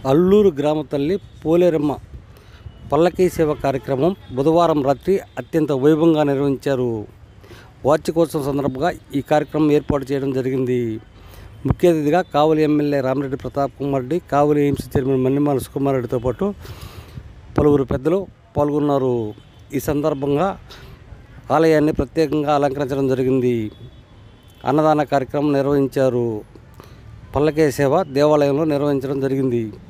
అల్లూరు గ్రామ తల్లి పోలేరమ్మ పల్లకీ సేవ కార్యక్రమం బుధవారం రాత్రి అత్యంత వైభవంగా నిర్వహించారు. వార్షికోత్సవం సందర్భంగా ఈ కార్యక్రమం ఏర్పాటు చేయడం జరిగింది. ముఖ్య అతిథిగా Kavali MLA Ramireddy Pratap Kumar Reddy, Kavali AIIMS chairman Mannimala Sukumar రెడ్డితో పాటు పలువురు పెద్దలు పాల్గొన్నారు. ఈ సందర్భంగా ఆలయాన్ని ప్రత్యేకంగా అలంకరించడం జరిగింది. అన్నదాన కార్యక్రమం నిర్వహించారు. పల్లకీ సేవ దేవాలయంలో నిర్వహించడం జరిగింది.